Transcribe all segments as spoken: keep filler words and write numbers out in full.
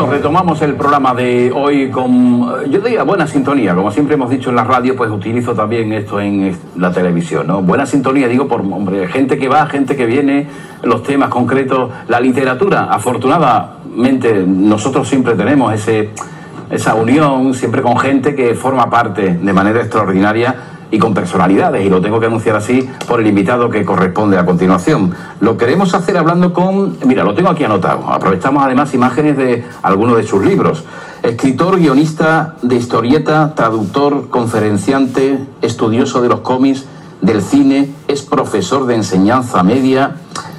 Bueno, retomamos el programa de hoy con, yo diría, buena sintonía. Como siempre hemos dicho en la radio, pues utilizo también esto en la televisión, ¿no? Buena sintonía, digo, por, hombre, gente que va, gente que viene, los temas concretos, la literatura. Afortunadamente, nosotros siempre tenemos ese, esa unión, siempre con gente que forma parte de manera extraordinaria y con personalidades, y lo tengo que anunciar así por el invitado que corresponde a continuación. Lo queremos hacer hablando con... Mira, lo tengo aquí anotado. Aprovechamos además imágenes de algunos de sus libros. Escritor, guionista de historieta, traductor, conferenciante, estudioso de los cómics, del cine, es profesor de enseñanza media,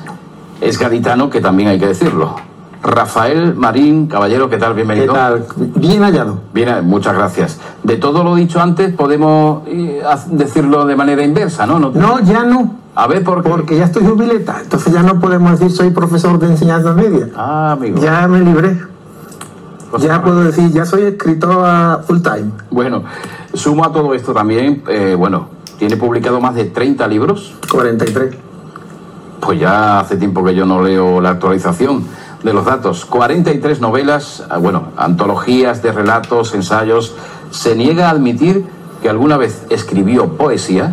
es gaditano, que también hay que decirlo. Rafael Marín Caballero, ¿qué tal? Bienvenido. ¿Qué tal? Bien hallado. Bien, muchas gracias. De todo lo dicho antes, podemos eh, decirlo de manera inversa, ¿no? No, no ya no. A ver, ¿por qué? Porque ya estoy jubileta, entonces ya no podemos decir soy profesor de enseñanza media. Ah, amigo. Ya me libré. Cosa ya puedo decir, ya soy escritor full time. Bueno, sumo a todo esto también, eh, bueno, tiene publicado más de treinta libros. cuarenta y tres. Pues ya hace tiempo que yo no leo la actualización de los datos. cuarenta y tres novelas, bueno, antologías de relatos, ensayos. ¿Se niega a admitir que alguna vez escribió poesía?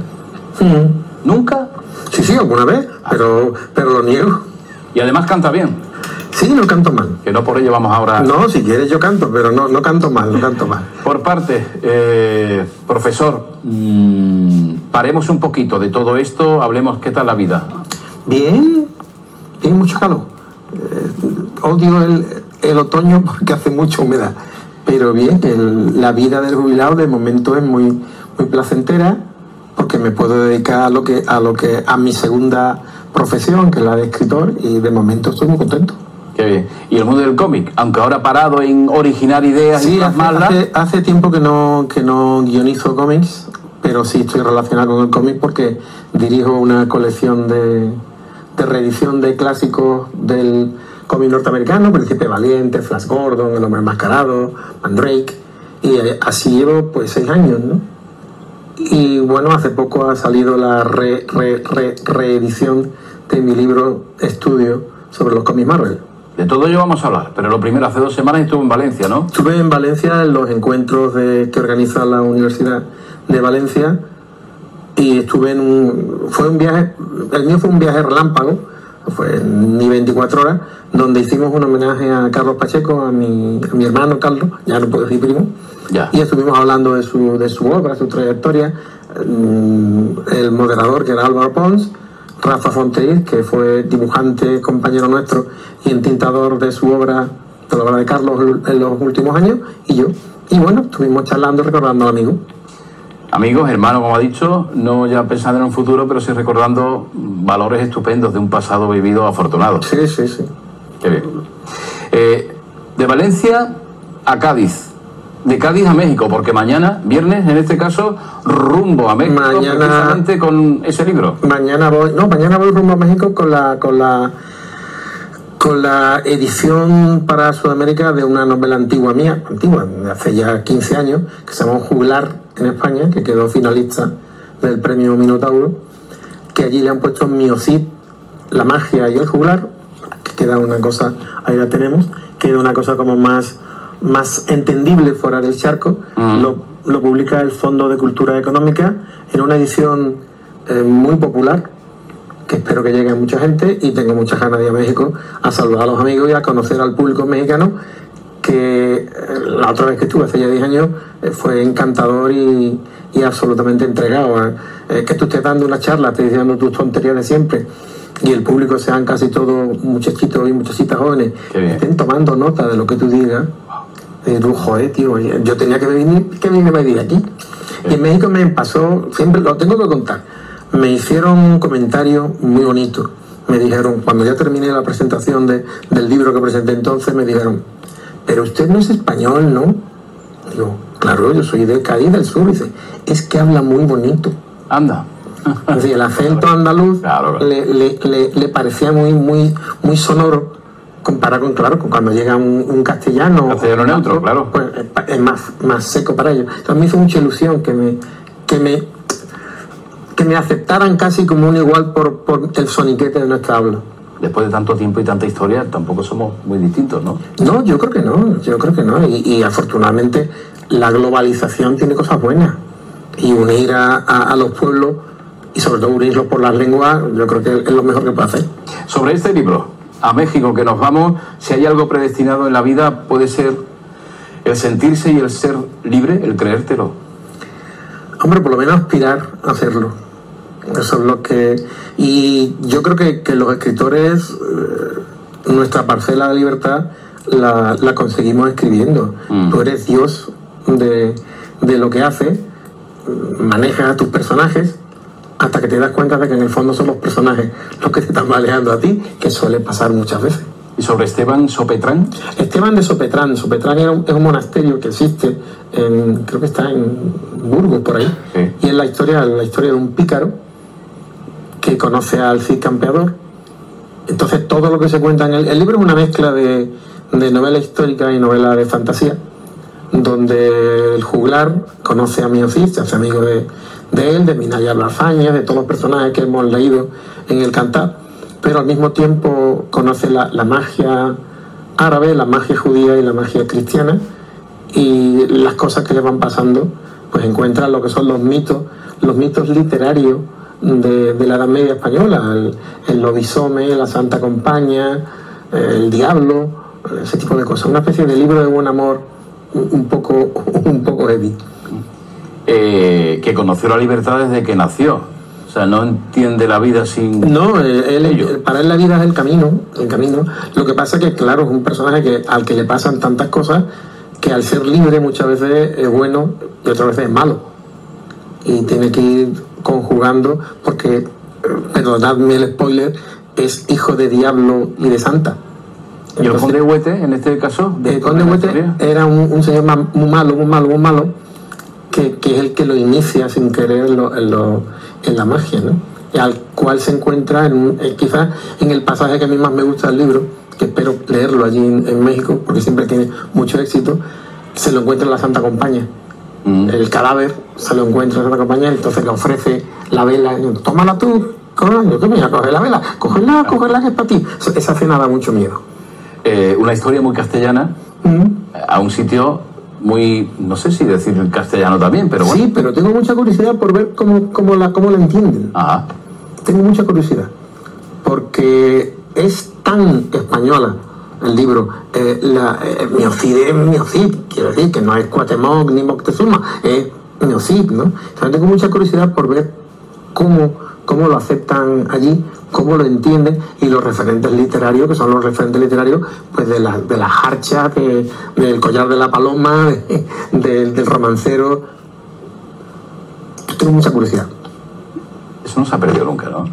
Mm. ¿Nunca? Sí, sí, alguna vez, pero, pero lo niego. Y además canta bien. Sí, no canto mal. Que no por ello vamos ahora... No, si quieres yo canto, pero no, no canto mal, no canto mal. Por parte, eh, profesor, mmm, paremos un poquito de todo esto, hablemos qué tal la vida. Bien, tiene mucho calor. Eh, odio el, el otoño porque hace mucha humedad, pero bien, el, la vida del jubilado de momento es muy, muy placentera, porque me puedo dedicar a lo que a lo que a mi segunda profesión, que es la de escritor, y de momento estoy muy contento. Qué bien. Y el mundo del cómic, aunque ahora parado en originar ideas sí, y plasmarlas. Hace, hace tiempo que no que no guionizo cómics, pero sí estoy relacionado con el cómic porque dirijo una colección de de reedición de clásicos del cómic norteamericano, Príncipe Valiente, Flash Gordon, El Hombre Enmascarado, Mandrake, y así llevo pues seis años, ¿no? Y bueno, hace poco ha salido la re, re, re, reedición de mi libro estudio sobre los cómics Marvel. De todo ello vamos a hablar, pero lo primero, hace dos semanas estuve en Valencia, ¿no? Estuve en Valencia en los encuentros de, que organiza la Universidad de Valencia, y estuve en un... fue un viaje, el mío fue un viaje relámpago, fue ni veinticuatro horas, donde hicimos un homenaje a Carlos Pacheco, a mi, a mi hermano Carlos, ya no puedo decir primo, ya. Y estuvimos hablando de su, de su obra, su trayectoria, el moderador, que era Álvaro Pons, Rafa Fonteís, que fue dibujante, compañero nuestro, y entintador de su obra, de la obra de Carlos en los últimos años, y yo. Y bueno, estuvimos charlando, recordando al amigo. Amigos, hermanos, como ha dicho, no ya pensando en un futuro, pero sí recordando valores estupendos de un pasado vivido afortunado. Sí, sí, sí. Qué bien. Eh, de Valencia a Cádiz, de Cádiz a México, porque mañana, viernes, en este caso, rumbo a México, mañana, precisamente con ese libro. Mañana voy, no, mañana voy rumbo a México con la, con la, con la edición para Sudamérica de una novela antigua mía, antigua, de hace ya quince años, que se llama Juglar, en España, que quedó finalista del premio Minotauro, que allí le han puesto Miocid, la magia y el juglar, que queda una cosa, ahí la tenemos, queda una cosa como más, más entendible fuera del charco. Mm. Lo, lo publica el Fondo de Cultura Económica en una edición eh, muy popular, que espero que llegue a mucha gente, y tengo muchas ganas de ir a México a saludar a los amigos y a conocer al público mexicano, que la otra vez que estuve, hace ya diez años, fue encantador y, y absolutamente entregado. Eh, que tú estés dando una charla, estés diciendo tus tonterías de siempre, y el público sean casi todos muchachitos y muchachitas jóvenes, que estén tomando nota de lo que tú digas. Y tú, joder, tío, yo tenía que venir, que venir a vivir aquí. Y en México me pasó, siempre lo tengo que contar, me hicieron un comentario muy bonito. Me dijeron, cuando ya terminé la presentación de, del libro que presenté entonces, me dijeron: pero usted no es español, ¿no? Digo, claro, yo soy de Cádiz del Sur. Dice, es que habla muy bonito. Anda. Es decir, el acento andaluz claro, claro. Le, le, le, le parecía muy, muy, muy sonoro, comparado con, claro, con cuando llega un, un castellano. Castellano neutro, claro. Pues es más, más seco para ellos. Entonces me hizo mucha ilusión que me, que me, que me aceptaran casi como un igual por, por el soniquete de nuestra habla. después de tanto tiempo y tanta historia, tampoco somos muy distintos, ¿no? No, yo creo que no, yo creo que no. Y, y afortunadamente la globalización tiene cosas buenas. Y unir a, a, a los pueblos, y sobre todo unirlos por las lenguas, yo creo que es lo mejor que puede hacer. Sobre este libro, A México que nos vamos, si hay algo predestinado en la vida, puede ser el sentirse y el ser libre, el creértelo. Hombre, por lo menos aspirar a hacerlo. Eso es lo que... Y yo creo que, que los escritores, eh, nuestra parcela de libertad la, la conseguimos escribiendo. Mm. Tú eres Dios de, de lo que haces, manejas a tus personajes hasta que te das cuenta de que en el fondo son los personajes los que te están manejando a ti, que suele pasar muchas veces. ¿Y sobre Esteban Sopetrán? Esteban de Sopetrán. Sopetrán es un, es un monasterio que existe, en, creo que está en Burgos, por ahí. Sí. Y es la historia, la historia de un pícaro que conoce al Cid Campeador. Entonces todo lo que se cuenta en el, el libro es una mezcla de, de novela histórica y novela de fantasía, donde el juglar conoce a Mío Cid, se hace amigo de, de él, de Minaya Blasfaña, de todos los personajes que hemos leído en el Cantar, pero al mismo tiempo conoce la, la magia árabe, la magia judía y la magia cristiana, y las cosas que le van pasando, pues encuentra lo que son los mitos, los mitos literarios de, de la Edad Media española, el, el lobisome, la Santa Compaña, el diablo, ese tipo de cosas, una especie de libro de buen amor un poco, un poco heavy. Eh, que conoció la libertad desde que nació. O sea, no entiende la vida sin... No, él, él, para él la vida es el camino, el camino. Lo que pasa es que, claro, es un personaje que, al que le pasan tantas cosas que al ser libre muchas veces es bueno y otras veces es malo. Y tiene que ir conjugando porque, perdonadme el spoiler, es hijo de diablo y de santa. Entonces, ¿y el conde Huete, en este caso? El conde Huete era un, un señor muy malo, muy malo, muy malo, que, que es el que lo inicia sin querer en, lo, en, lo, en la magia, ¿no? Y al cual se encuentra, en, eh, quizás en el pasaje que a mí más me gusta del libro, que espero leerlo allí en, en México, porque siempre tiene mucho éxito, se lo encuentra en la Santa Compañía. Mm. El cadáver se lo encuentra en la Santa Compañía, entonces le ofrece la vela, y, tómala tú, coño, ¿qué me voy a coger la vela? Cógela, cógela, que es para ti. Esa cena da mucho miedo. Eh, una historia muy castellana, mm. a un sitio muy, no sé si decir castellano también, pero bueno. Sí, pero tengo mucha curiosidad por ver cómo, cómo, la, cómo la entienden. Ajá. Tengo mucha curiosidad, porque es tan española el libro. Eh, la, eh, Miocid es Miocid, quiero decir que no es Cuauhtémoc ni Moctezuma, es Miocid, ¿no? O sea, tengo mucha curiosidad por ver cómo, cómo lo aceptan allí, cómo lo entienden, y los referentes literarios, que son los referentes literarios pues de la, de las jarchas, de, del collar de la paloma, de, de, del romancero. Tengo mucha curiosidad. Eso no se ha perdido nunca, ¿no?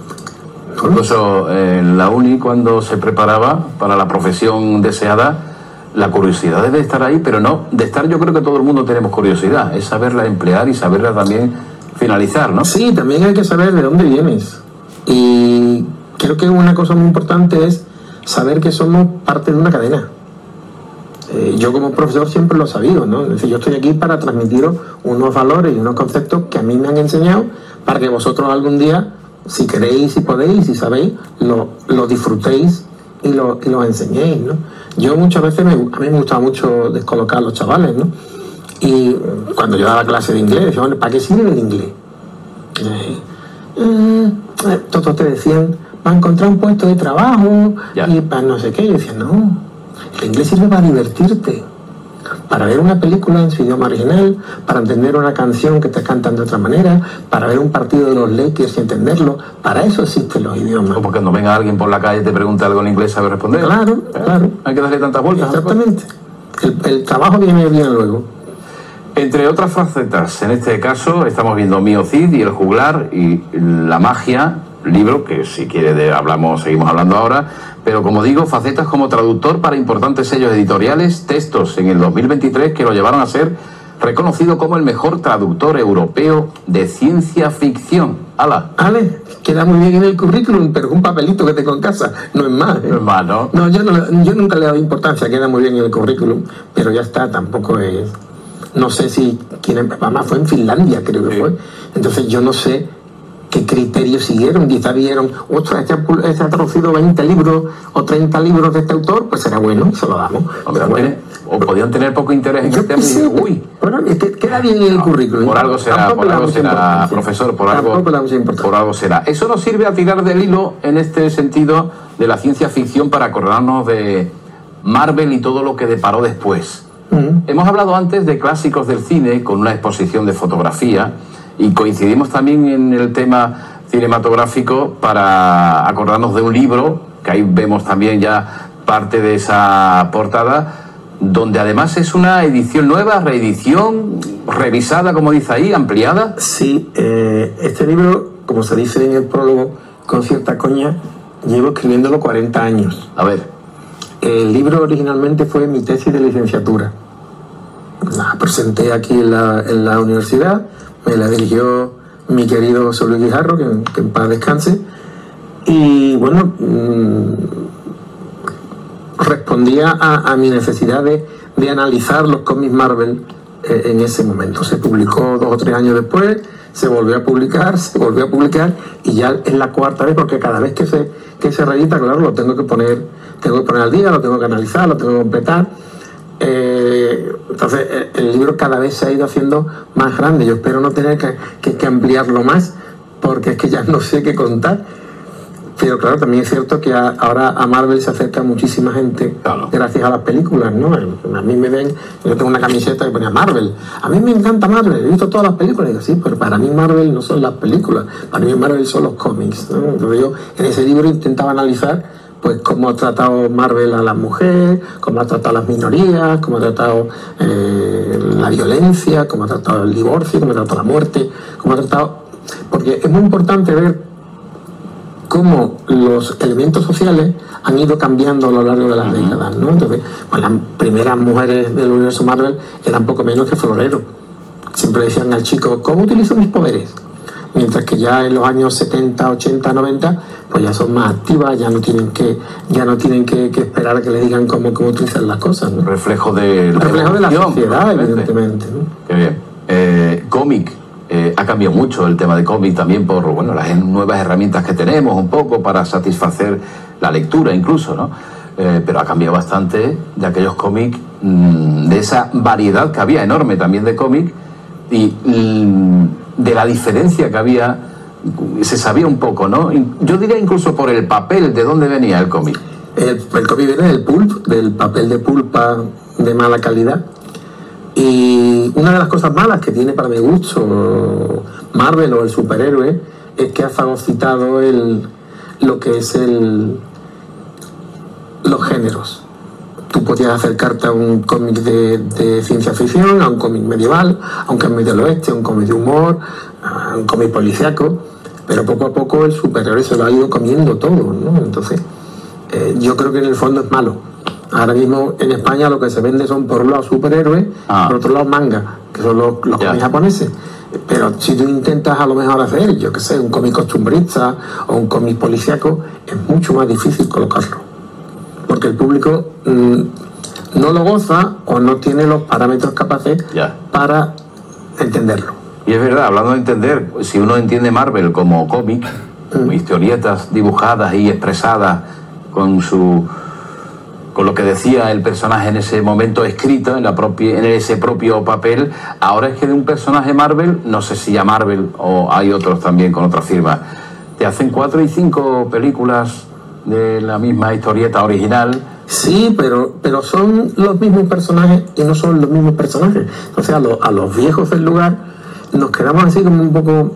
Incluso en la uni, cuando se preparaba para la profesión deseada, la curiosidad debe estar ahí, pero no, de estar yo creo que todo el mundo tenemos curiosidad, es saberla emplear y saberla también finalizar, ¿no? Sí, también hay que saber de dónde vienes. Y creo que una cosa muy importante es saber que somos parte de una cadena. Eh, yo como profesor siempre lo he sabido, ¿no? Es decir, yo estoy aquí para transmitiros unos valores y unos conceptos que a mí me han enseñado para que vosotros algún día, si queréis, si podéis, si sabéis, lo, lo disfrutéis y lo, y lo enseñéis, ¿no? Yo muchas veces, me, a mí me gustaba mucho descolocar a los chavales, ¿no? Y cuando yo daba clase de inglés, decía, bueno, ¿para qué sirve el inglés? Eh, eh, todos te decían, va a encontrar un puesto de trabajo ya. Y para no sé qué. Yo decía, no, el inglés sirve para divertirte, para ver una película en su idioma original, para entender una canción que te cantan de otra manera, para ver un partido de los Lakers y entenderlo. Para eso existen los idiomas. O porque cuando venga alguien por la calle y te pregunta algo en inglés, ¿sabe responder? Claro, ¿eh? Claro. Hay que darle tantas vueltas. Exactamente. El, el trabajo viene bien luego. Entre otras facetas, en este caso estamos viendo Mío Cid y el juglar y la magia, libro que si quiere de, hablamos, seguimos hablando ahora, pero como digo, facetas como traductor para importantes sellos editoriales, textos en el dos mil veintitrés que lo llevaron a ser reconocido como el mejor traductor europeo de ciencia ficción. ¡Hala! Ale, queda muy bien en el currículum, pero un papelito que tengo en casa, no es más, ¿eh? No es más, ¿no? No, yo, no, yo nunca le he dado importancia, queda muy bien en el currículum, pero ya está, tampoco es... No sé si quién, mamá fue en Finlandia, creo que sí. Fue. Entonces yo no sé qué criterios siguieron. Quizá vieron, ostras, este ha, este ha traducido veinte libros o treinta libros de este autor, pues será bueno, se lo damos. O, pero bueno, o podían tener poco interés en el tema y uy. Bueno, es que queda bien en el no, currículum. Por algo será, por algo será profesor, por algo, por algo será. Eso nos sirve a tirar del hilo en este sentido de la ciencia ficción para acordarnos de Marvel y todo lo que deparó después. Uh-huh. Hemos hablado antes de clásicos del cine con una exposición de fotografía y coincidimos también en el tema cinematográfico para acordarnos de un libro, que ahí vemos también ya parte de esa portada, donde además es una edición nueva, reedición, revisada, como dice ahí, ampliada. Sí, eh, este libro, como se dice en el prólogo, con cierta coña, llevo escribiéndolo cuarenta años. A ver. El libro originalmente fue mi tesis de licenciatura. La presenté aquí en la, en la universidad, me la dirigió mi querido José Luis Guijarro, que, que en paz descanse, y bueno, mmm, respondía a, a mi necesidad de, de analizar los cómics Marvel eh, en ese momento. Se publicó dos o tres años después, se volvió a publicar, se volvió a publicar, y ya es la cuarta vez, porque cada vez que se, que se reedita, claro, lo tengo que poner, tengo que poner al día, lo tengo que analizar, lo tengo que completar. Eh, entonces el libro cada vez se ha ido haciendo más grande. Yo espero no tener que, que, que ampliarlo más, porque es que ya no sé qué contar. Pero claro, también es cierto que a, ahora a Marvel se acerca muchísima gente, claro, gracias a las películas, ¿no? A mí me ven, yo tengo una camiseta que ponía Marvel. A mí me encanta Marvel, he visto todas las películas. Y digo, sí, pero para mí Marvel no son las películas, para mí Marvel son los cómics, ¿no? Entonces yo en ese libro intentaba analizar pues cómo ha tratado Marvel a la mujer, cómo ha tratado a las minorías, cómo ha tratado eh, la violencia, cómo ha tratado el divorcio, cómo ha tratado la muerte, cómo ha tratado... Porque es muy importante ver cómo los elementos sociales han ido cambiando a lo largo de las décadas, ¿no? Entonces, pues las primeras mujeres del universo Marvel eran poco menos que floreros. Siempre decían al chico, ¿cómo utilizo mis poderes? Mientras que ya en los años setenta, ochenta, noventa, pues ya son más activas, ya no tienen que, ya no tienen que, que esperar a que les digan cómo, cómo utilizar las cosas, ¿no? Reflejo de la, reflejo de la sociedad, evidentemente, ¿no? Qué bien. Eh, cómic. Eh, ha cambiado mucho el tema de cómic también por bueno, las nuevas herramientas que tenemos un poco para satisfacer la lectura incluso, ¿no? Eh, pero ha cambiado bastante de aquellos cómics, mmm, de esa variedad que había enorme también de cómic y mmm, de la diferencia que había, se sabía un poco, ¿no? Yo diría incluso por el papel, de dónde venía el cómic. El, el cómic viene del pulp, del papel de pulpa de mala calidad. Y una de las cosas malas que tiene para mi gusto Marvel o el superhéroe es que ha fagocitado el, lo que es el, los géneros. Tú podías acercarte a un cómic de, de ciencia ficción, a un cómic medieval, a un cómic del oeste, a un cómic de humor, a un cómic policíaco, pero poco a poco el superhéroe se lo ha ido comiendo todo, ¿no? Entonces, eh, yo creo que en el fondo es malo. Ahora mismo en España lo que se vende son por un lado superhéroes, ah. por otro lado manga, que son los, los cómics japoneses. Pero si tú intentas a lo mejor hacer, yo qué sé, un cómic costumbrista o un cómic policíaco, es mucho más difícil colocarlo. Porque el público mmm, no lo goza o no tiene los parámetros capaces yeah. para entenderlo. Y es verdad, hablando de entender, si uno entiende Marvel como cómic, mm. como historietas dibujadas y expresadas con su... con lo que decía el personaje en ese momento escrito, en, la propia, en ese propio papel. Ahora es que de un personaje Marvel, no sé si ya Marvel o hay otros también con otra firma, te hacen cuatro y cinco películas de la misma historieta original. Sí, pero, pero son los mismos personajes y no son los mismos personajes. O sea, a, lo, a los viejos del lugar nos quedamos así como un poco...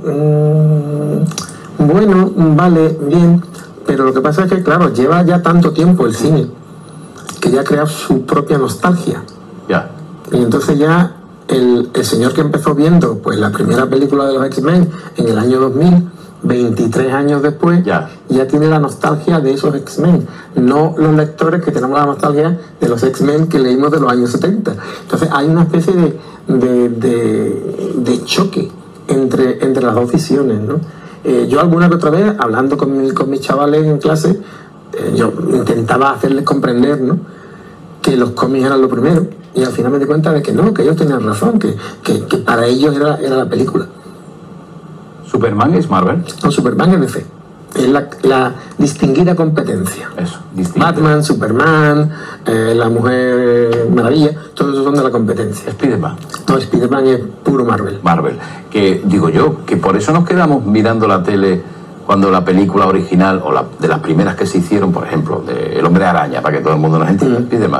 Mmm, bueno, vale, bien, pero lo que pasa es que, claro, lleva ya tanto tiempo el cine que ya ha creado su propia nostalgia. Ya. Y entonces ya el, el señor que empezó viendo pues la primera película de los X-Men en el año dos mil, veintitrés años después, ya. ya tiene la nostalgia de esos X-Men, no los lectores que tenemos la nostalgia de los X-Men que leímos de los años setenta. Entonces hay una especie de, de, de, de choque entre, entre las dos visiones, ¿no? Eh, yo alguna que otra vez, hablando con, mi, con mis chavales en clase, eh, yo intentaba hacerles comprender, ¿no?, que los cómics eran lo primero, y al final me di cuenta de que no, que ellos tenían razón, que, que, que para ellos era, era la película. ¿Superman es Marvel? No, Superman es D C. Es la, la distinguida competencia. Eso, distinguida. Batman, Superman, eh, la Mujer Maravilla, todos esos son de la competencia. Spiderman. No, Spiderman es puro Marvel. Marvel. Que digo yo, que por eso nos quedamos mirando la tele cuando la película original, o la, de las primeras que se hicieron, por ejemplo, de El Hombre Araña, para que todo el mundo nos entienda, mm. Spiderman.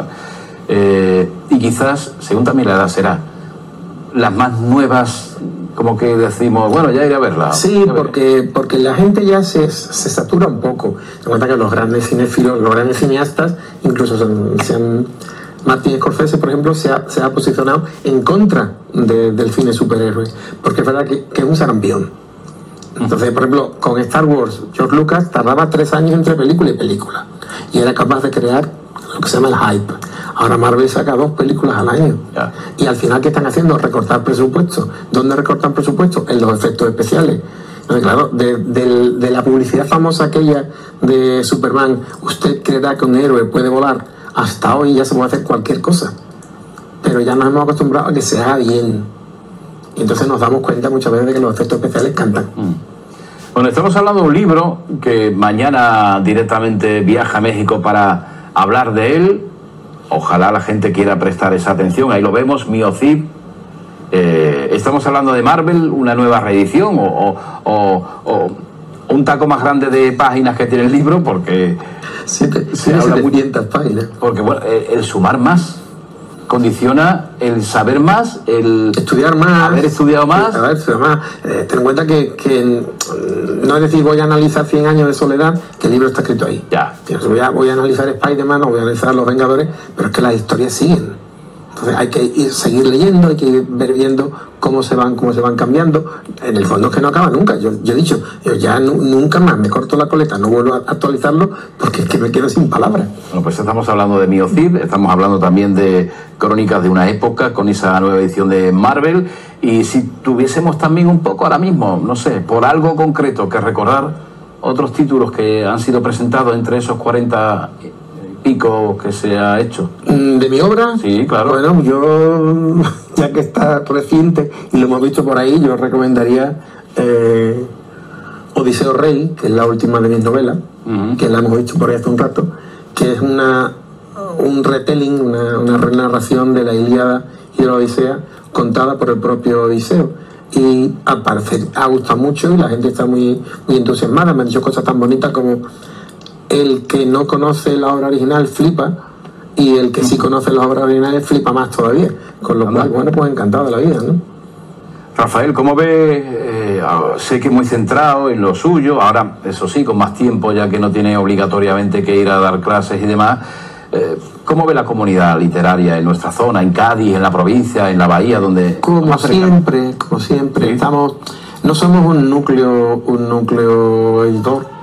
Eh, y quizás, según también la edad será, las más nuevas, como que decimos, bueno, ya iré a verla. Sí, porque, porque la gente ya se, se satura un poco. Se cuenta que los grandes cinéfilos, los grandes cineastas, incluso son, se han, Martin Scorsese, por ejemplo, se ha, se ha posicionado en contra de, del cine superhéroe, porque es verdad que, que es un sarampión. Entonces, por ejemplo, con Star Wars, George Lucas tardaba tres años entre película y película, y era capaz de crear lo que se llama el hype. Ahora Marvel saca dos películas al año. Yeah. Y al final, ¿qué están haciendo? Recortar presupuesto. ¿Dónde recortan presupuesto? En los efectos especiales. Entonces, claro, de, de, de la publicidad famosa aquella de Superman, usted creerá que un héroe puede volar, hasta hoy ya se puede hacer cualquier cosa. Pero ya nos hemos acostumbrado a que se haga bien. Y entonces nos damos cuenta muchas veces de que los efectos especiales cantan. Mm. Bueno, estamos hablando de un libro que mañana directamente viaja a México para hablar de él. Ojalá la gente quiera prestar esa atención. Ahí lo vemos, Miocid. Eh, estamos hablando de Marvel, una nueva reedición o, o, o, o un taco más grande de páginas que tiene el libro, porque sí, se habla setecientas páginas. Porque bueno, el, el sumar más condiciona el saber más, el estudiar más, haber estudiado más. Haber estudiado más. Eh, ten en cuenta que, que no es decir voy a analizar cien años de soledad, que el libro está escrito ahí. Ya. Voy a, voy a analizar Spider-Man o voy a analizar Los Vengadores, pero es que las historias siguen. Entonces hay que ir, seguir leyendo, hay que ir viendo cómo se van, cómo se van cambiando. En el fondo es que no acaba nunca. Yo, yo he dicho, yo ya nu, nunca más me corto la coleta, no vuelvo a actualizarlo porque es que me quedo sin palabras. Bueno, pues estamos hablando de Miocid, estamos hablando también de Crónicas de una época con esa nueva edición de Marvel. Y si tuviésemos también un poco ahora mismo, no sé, por algo concreto que recordar otros títulos que han sido presentados entre esos cuarenta pico que se ha hecho. ¿De mi obra? Sí, claro. Bueno, yo, ya que está reciente y lo hemos visto por ahí, yo recomendaría eh, Odiseo Rey, que es la última de mis novelas, uh-huh. que la hemos visto por ahí hace un rato, que es una un retelling, una, una narración de la Ilíada y de la Odisea contada por el propio Odiseo. Y al parecer ha gustado mucho y la gente está muy, muy entusiasmada. Me han dicho cosas tan bonitas como el que no conoce la obra original flipa y el que sí conoce la obra original flipa más todavía, con lo cual, bueno, pues encantado de la vida, ¿no? Rafael, ¿cómo ve? Eh, sé que es muy centrado en lo suyo, ahora eso sí, con más tiempo, ya que no tiene obligatoriamente que ir a dar clases y demás. Eh, ¿Cómo ve la comunidad literaria en nuestra zona, en Cádiz, en la provincia, en la Bahía, donde... Como siempre, como siempre, ¿sí? Estamos, no somos un núcleo, un núcleo editor.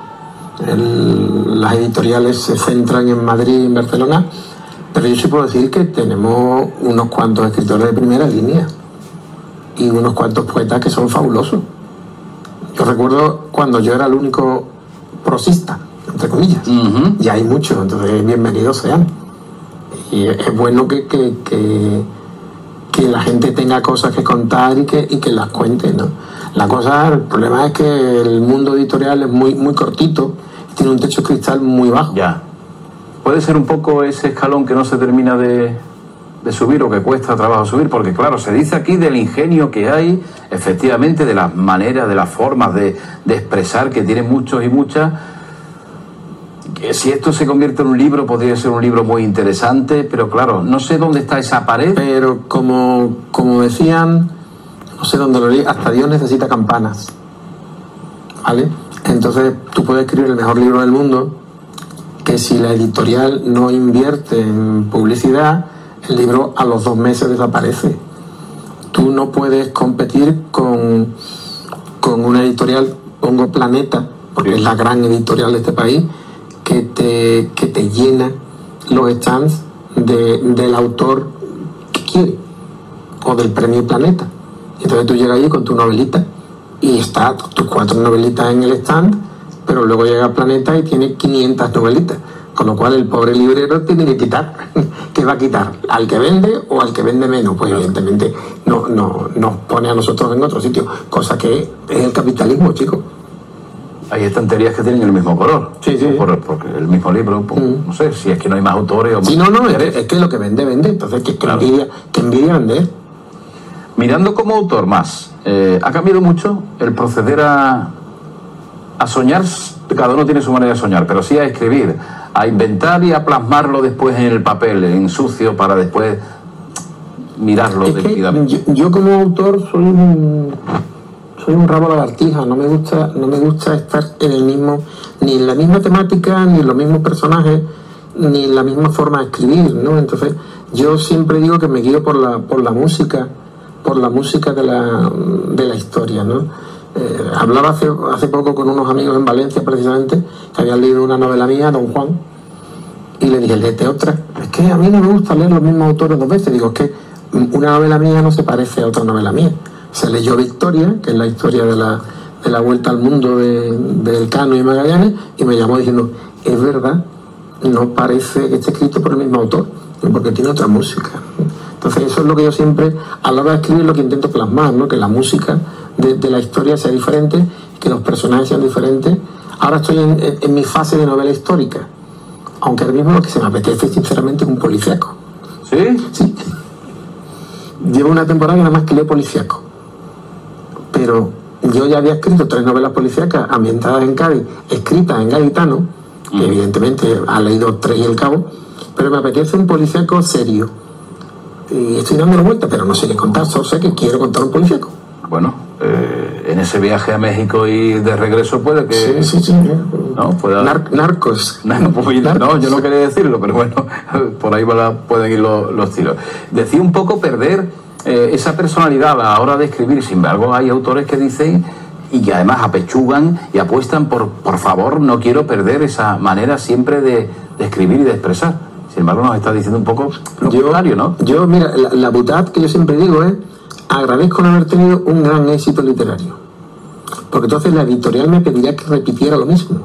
El, las editoriales se centran en Madrid y en Barcelona, pero yo sí puedo decir que tenemos unos cuantos escritores de primera línea y unos cuantos poetas que son fabulosos. Yo recuerdo cuando yo era el único prosista, entre comillas, uh-huh. y hay muchos, entonces bienvenidos sean. Y es bueno que, que, que, que la gente tenga cosas que contar y que, y que las cuente, ¿no? La cosa, el problema es que el mundo editorial es muy, muy cortito y tiene un techo de cristal muy bajo. Ya. Puede ser un poco ese escalón que no se termina de, de subir o que cuesta trabajo subir, porque claro, se dice aquí del ingenio que hay, efectivamente, de las maneras, de las formas de, de expresar que tienen muchos y muchas. Que si esto se convierte en un libro, podría ser un libro muy interesante, pero claro, no sé dónde está esa pared. Pero como, como decían, no sé dónde lo leí, hasta Dios necesita campanas, ¿vale? Entonces tú puedes escribir el mejor libro del mundo, que si la editorial no invierte en publicidad, el libro a los dos meses desaparece. Tú no puedes competir con, con una editorial, pongo Planeta, porque sí. es la gran editorial de este país, que te, que te llena los stands de, del autor que quiere, o del premio Planeta. Entonces tú llegas allí con tu novelita y está tus cuatro novelitas en el stand, pero luego llega Planeta y tiene quinientas novelitas. Con lo cual el pobre librero tiene que quitar. ¿Qué va a quitar? ¿Al que vende o al que vende menos? Pues evidentemente no, no, nos pone a nosotros en otro sitio, cosa que es el capitalismo, chicos. Hay estanterías que tienen el mismo color. Sí, sí. Por, porque el mismo libro, pues, mm. no sé, si es que no hay más autores o más. Sí, no, no, es que, es que lo que vende, vende. Entonces, que, que claro. envidia, que envidia vender. Mirando como autor más, eh, ¿ha cambiado mucho el proceder a, a soñar? Cada uno tiene su manera de soñar, pero sí a escribir, a inventar y a plasmarlo después en el papel, en sucio, para después mirarlo es debidamente. Yo, yo como autor soy un, soy un rabo lagartija, no me gusta, no me gusta estar en el mismo, ni en la misma temática, ni en los mismos personajes, ni en la misma forma de escribir, ¿no? Entonces, yo siempre digo que me guío por la, por la música, por la música de la, de la historia, ¿no? Eh, hablaba hace, hace poco con unos amigos en Valencia, precisamente, que habían leído una novela mía, Don Juan, y le dije, léete otra. Es que a mí no me gusta leer los mismos autores dos veces. Digo, es que una novela mía no se parece a otra novela mía. Se leyó Victoria, que es la historia de la, de la vuelta al mundo de, de Elcano y Magallanes, y me llamó diciendo, es verdad, no parece que esté escrito por el mismo autor, porque tiene otra música. Entonces eso es lo que yo siempre, a la hora de escribir, lo que intento plasmar, ¿no? Que la música de, de la historia sea diferente, que los personajes sean diferentes. Ahora estoy en, en, en mi fase de novela histórica, aunque ahora mismo lo que se me apetece sinceramente es un policíaco. ¿Sí? Sí. Llevo una temporada que nada más que leo policíaco, pero yo ya había escrito tres novelas policíacas ambientadas en Cádiz, escritas en gaditano, que mm. evidentemente ha leído tres y el cabo, pero me apetece un policíaco serio. Y estoy dándole vuelta, pero no sé qué contar, solo sé que quiero contar un policíaco. Bueno, eh, en ese viaje a México y de regreso puede que... Sí, sí, sí. ¿No? Pueda... Nar narcos. No, no, yo no quería decirlo, pero bueno, por ahí pueden ir los, los tiros. Decía un poco perder eh, esa personalidad a la hora de escribir. Sin embargo, hay autores que dicen y que además apechugan y apuestan por, por favor, no quiero perder esa manera siempre de, de escribir y de expresar. Sin embargo, nos está diciendo un poco lo contrario, ¿no? Yo, mira, la, la butad que yo siempre digo es, agradezco no haber tenido un gran éxito literario. Porque entonces la editorial me pediría que repitiera lo mismo.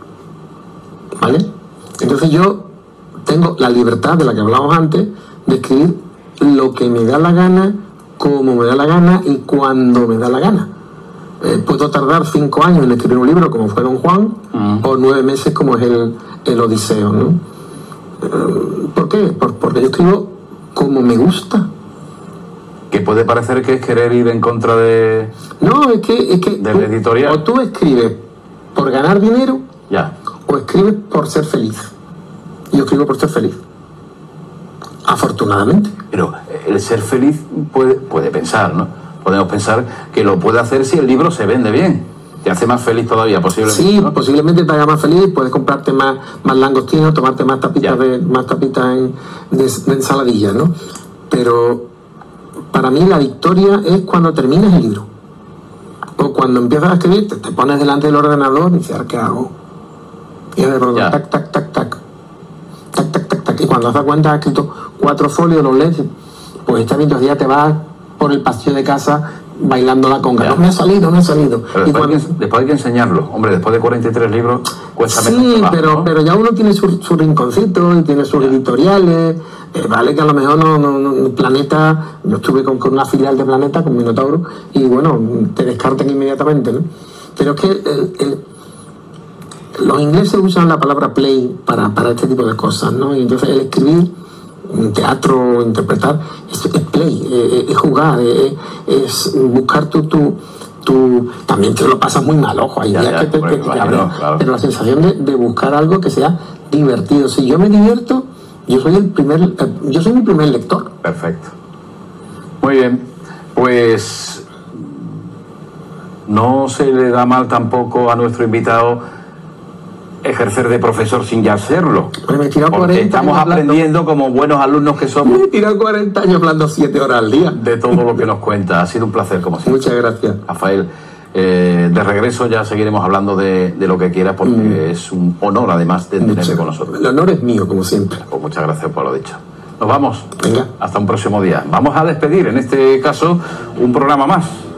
¿Vale? Entonces yo tengo la libertad de la que hablábamos antes de escribir lo que me da la gana, como me da la gana y cuando me da la gana. Eh, puedo tardar cinco años en escribir un libro como fue Don Juan, mm. o nueve meses como es el, el Odiseo, ¿no? ¿Por qué? Por, porque yo escribo como me gusta. Que puede parecer que es querer ir en contra de... No, es que... Es que del tú, editorial. O tú escribes por ganar dinero, ya, o escribes por ser feliz. Yo escribo por ser feliz. Afortunadamente. Pero el ser feliz puede, puede pensar, ¿no? Podemos pensar que lo puede hacer si el libro se vende bien. Te hace más feliz todavía, posiblemente. Sí, ¿no? Posiblemente te haga más feliz, puedes comprarte más, más langostinos, tomarte más tapitas, de, más tapitas en, de, de ensaladilla, ¿no? Pero para mí la victoria es cuando terminas el libro. O cuando empiezas a escribir, te, te pones delante del ordenador y dices, ¿qué hago? Y de pronto, tac, tac, tac, tac. Tac, tac, tac, tac. Y cuando te das cuenta has escrito cuatro folios, los lees, pues está mientras ya te vas por el pasillo de casa bailando la conga. No me ha salido, no me ha salido. Pero después, y cuando... hay que, después hay que enseñarlo. Hombre, después de cuarenta y tres libros cuesta sí, menos trabajo, pero, ¿no? pero ya uno tiene su, su rinconcito y tiene sus ya. editoriales. Eh, vale que a lo mejor no, no, no Planeta, yo estuve con, con una filial de Planeta, con Minotauro, y bueno, te descartan inmediatamente, ¿no? Pero es que el, el, los ingleses usan la palabra play para, para este tipo de cosas, ¿no? Y entonces el escribir teatro, interpretar, es, es play, es, es jugar, es, es buscar tu, tu, tu... También te lo pasas muy mal, ojo, hay ya, días ya, que te, bueno, te, te claro, cabreas, claro. Pero la sensación de, de buscar algo que sea divertido. Si yo me divierto, yo soy el primer, yo soy mi primer lector. Perfecto. Muy bien, pues no se le da mal tampoco a nuestro invitado ejercer de profesor sin ya serlo. Pues me he tirado porque cuarenta estamos años aprendiendo hablando, como buenos alumnos que somos. Me he tirado cuarenta años hablando siete horas al día. De todo lo que nos cuenta. Ha sido un placer, como siempre. Muchas gracias. Rafael, eh, de regreso ya seguiremos hablando de, de lo que quieras, porque mm. es un honor además de tenerte con nosotros. El honor es mío, como siempre. Pues muchas gracias por lo dicho. Nos vamos. Venga. Hasta un próximo día. Vamos a despedir, en este caso, un programa más.